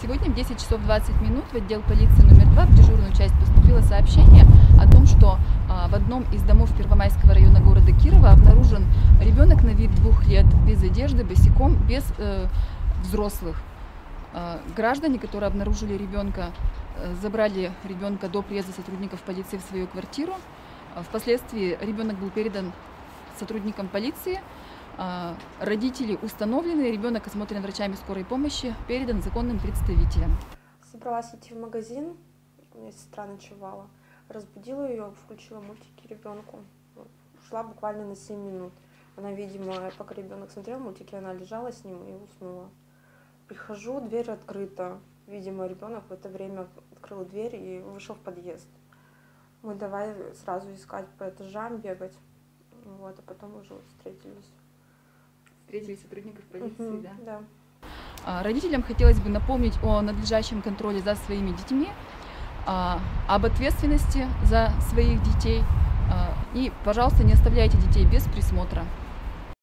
Сегодня в 10 часов 20 минут в отдел полиции номер 2 в дежурную часть поступило сообщение о том, что в одном из домов Первомайского района города Кирова обнаружен ребенок на вид 2 лет, без одежды, босиком, без взрослых. Граждане, которые обнаружили ребенка, забрали ребенка до приезда сотрудников полиции в свою квартиру. Впоследствии ребенок был передан сотрудникам полиции. Родители установлены, ребенок осмотрен врачами скорой помощи, передан законным представителям. Собралась идти в магазин, у меня сестра ночевала, разбудила ее, включила мультики ребенку, ушла буквально на 7 минут. Она, видимо, пока ребенок смотрел мультики, она лежала с ним и уснула. Прихожу, дверь открыта, видимо, ребенок в это время открыл дверь и вышел в подъезд. Мы давай сразу искать по этажам, бегать, вот, а потом уже встретились. Встретили сотрудников полиции, да? Да. Родителям хотелось бы напомнить о надлежащем контроле за своими детьми, об ответственности за своих детей. И, пожалуйста, не оставляйте детей без присмотра.